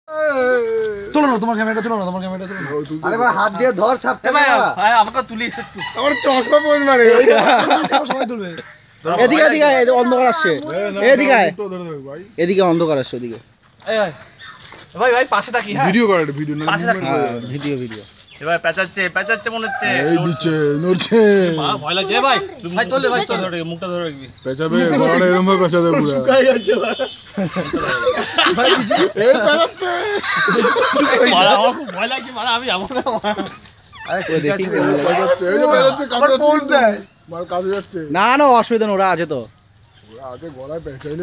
চলো না তোমার ক্যামেরাটা চলো না তোমার ক্যামেরাটা চলো না আরে ভাই হাত দিয়ে ধর সাপটা ভাই ভাই আমাকে তুলিস একটু আমার চশমা পড়ে মারে সবাই তুলবে এদিকে এদিকে অন্ধকার আসছে এদিকে এদিকে অন্ধকার আসছে ওদিকে ভাই ভাই পাশে থাকি হ্যাঁ ভিডিও করে ভিডিও না পাশে থাকি ভিডিও ভিডিও এবার পেঁচাচ্ছে মনে হচ্ছে এই দিচ্ছে নড়ছে ভয় লাগছে ভাই ভাই তোলে ভাই তোলে ধরে মুখটা ধরে রাখবি পেঁচাবে বড় এরকম ভাবে পেঁচাবে পুরো শুকাই গেছে ভাই এই পেঁচাচ্ছে মারা আমার খুব ভয় লাগছে মারা আমি যাবো না আরে দেখি পেঁচাচ্ছে এই যে পেঁচাচ্ছে কাছে পোজ দেয় মার কাছে যাচ্ছে না না অসুবিধা নেই ওরা আছে তো ওরা আগে গলায় পেঁচাইলে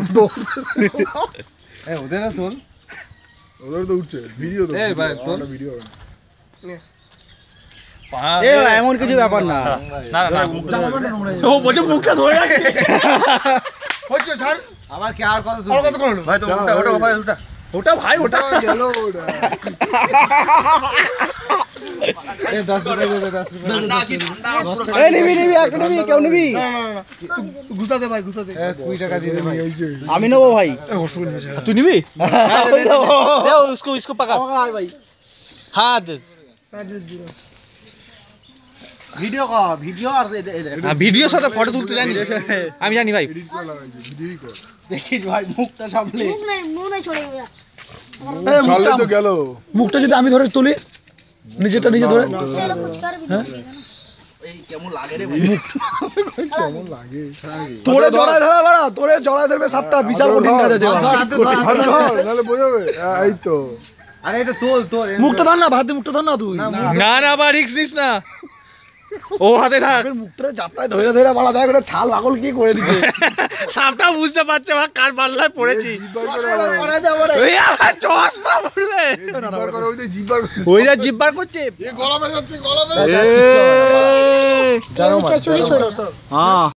এ ওদের না তোল ওদের তো উঠছে ভিডিও তো এই ভাই তোল ভিডিও এ এমন কিছু ব্যাপার না না না মুখটা ও বলছে মুখটা ধরে রাখছে হচ্ছে ছাড় আবার কি আর কত করলো ভাই তো মুখটা ওটা ভাই ওটা ওটা ভাই ওটা গেল ওটা এ 10 টাকা দেবে 10 টাকা এই নিবি নিবি একটা নিবি কেউ নিবি ঘুষাতে ভাই ঘুষাতে 20 টাকা দিয়ে দে ভাই এই যে আমি নেবো ভাই তুই নিবি दे उसको इसको पकड़ ভাই हां दे ভিডিও কর ভিডিও আর ভিডিওর সাথে ফটো তুলতে জানি আমি জানি ভাই এডিট করা হয়েছে ভিডিওই কর দেখিস ভাই মুখটা সামনে মুখ নাই ছড়ে গেল ছাড়লে তো গেল মুখটা যদি আমি ধরে তুলি নিজেটা নিজে ধরে সেটা কুচকার ভিডিও এই কেমন লাগে রে ভাই কেমন লাগে তোরে জড়ায় ধরা বড় তোরে জড়ায় ধরবে সাপটা বিশাল কঠিন কাজ আছে নাহলে বোঝাবে এই তো আরে এটা তোল তোল মুখটা ধর না ভাত দিয়ে মুখটা ধর না তুই না না বা রিস্ক নিস না ও হাতে থাক মুখটা জাপটায় ধরে ধরে বড় দেখ ওটা ছাল পাগল কি করে দিছে সাপটা বুঝতে পারছে আমার কার পাল্লায় পড়েছি করে দে আমারে ওই আমার চশমা পড়বে ওই যা জিব্বার করছে গলা বেজাচ্ছে গলা বেজাচ্ছে হ্যাঁ